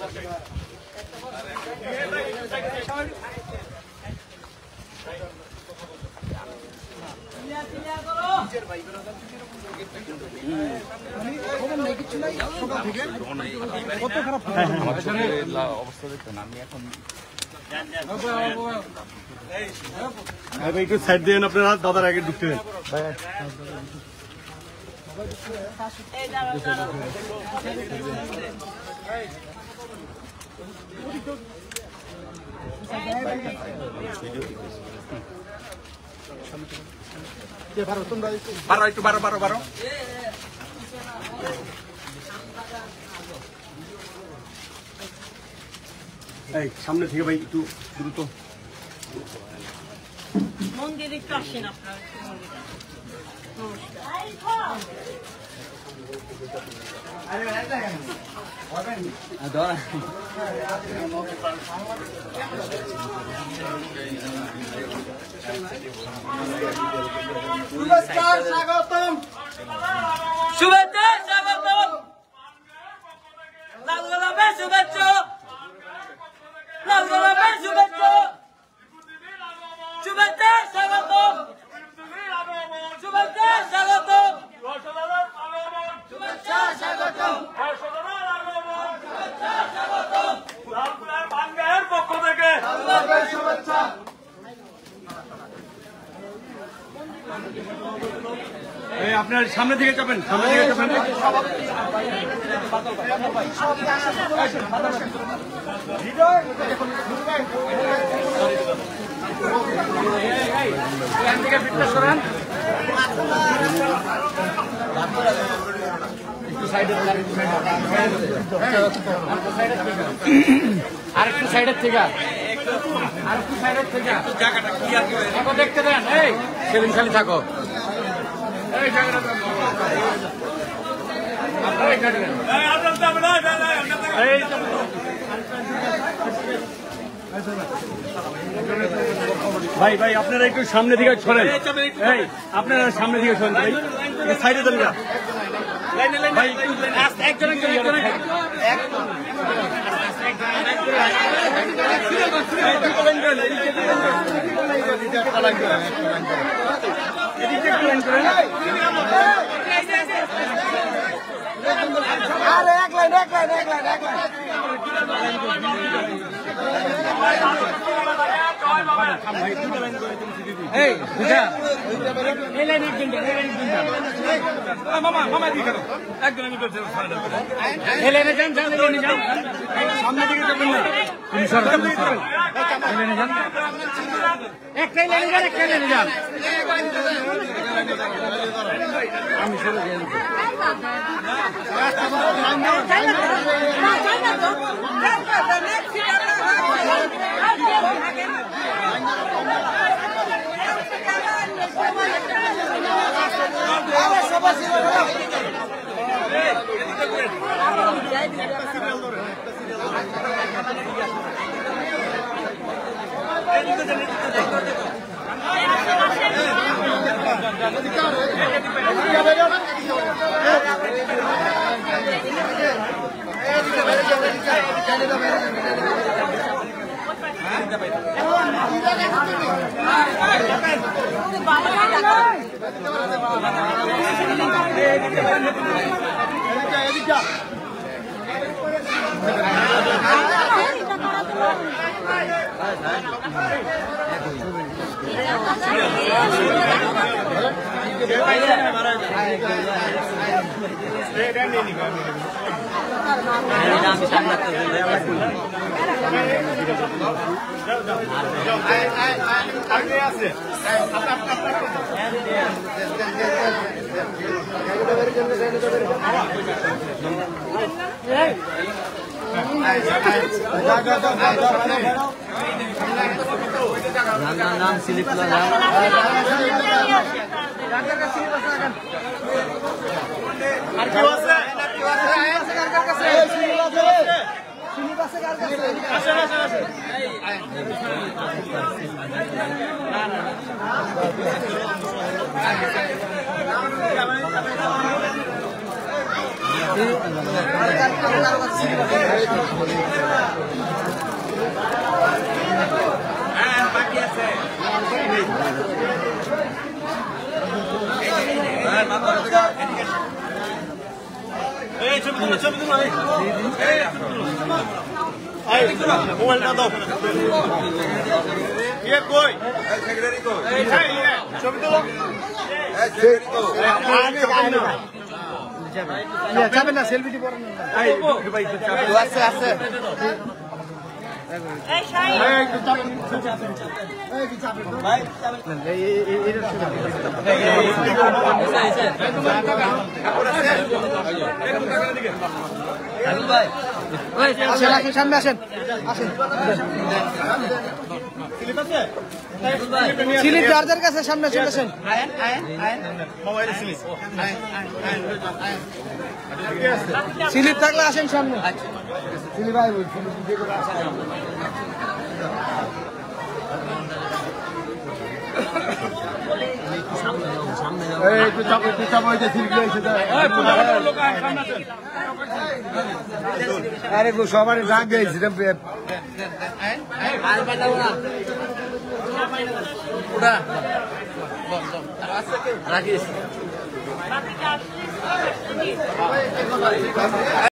অবস্থা দেখতেন আমি এখন একটু সাইড দিয়ে আপনারা দাদার আগে ঢুকতে দেন। বারো একটু বারো বারো বারো এই সামনে থেকে ভাই একটু দ্রুত মন্দিরে একটু আসেন আপনার স্বাগতম শুভেচ্ছা স্বাগতম লাল গোলাপের শুভেচ্ছা লাল গোলাপের শুভেচ্ছা শুভেচ্ছা স্বাগতম শুভেচ্ছা স্বাগতম শুভেচ্ছা স্বাগতম শুভেচ্ছা স্বাগতম লালপুরের বাংলার পক্ষ থেকে শুভেচ্ছা এই আপনার সামনে দিকে যাবেন সামনে দিকে যাবেন আরেকটু সাইডের থেকে আরেকটু সাইডের থেকে জায়গাটা ক্লিয়ার করে থাকো দেখতে দেন এই সেদিন খালি থাকো এই জায়গাটা ভাই ভাই আপনারা একটু সামনে দিকে সরেন এই আপনারা সামনে দিকে সরেন ভাই সাইডে দেন না ভাই একজন এই বুঝা এই লাইন একজন মামা মামা দিকে দাও একজন আমি বলছি এই লাইনে যান যান এই লাইনে যান সামনে দিকে যাবেন না তুমি সরকার এই লাইনে যান একটাই লাইনে যান একটাই লাইনে যান আমি সরে যাই নাম স্লিপ লাগা আর কি আছে বাকি আছে এই ছবি তুলো এই মোবাইলটা দাও কে কই সেক্রেটারি কই ছবি তুলো যাবেন না সেলফিটি পড়েন আছে আছে এই শাহিন আসেন আসেন সামনে আসেন আসেন স্লিপ যার কাছে সামনে চলে আসেন স্লিপ থাকলে আসেন সামনে স্লিপ ভাই একটু চাপ হয়েছে স্লিপ রয়েছে আরে সবার রাগ গেছে বাকিটা আসলে